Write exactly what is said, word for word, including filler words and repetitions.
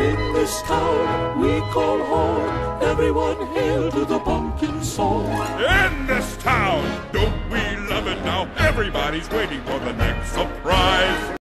In this town we call home, everyone hail to the pumpkin song. In this town, don't we love it now? Everybody's waiting for the next surprise.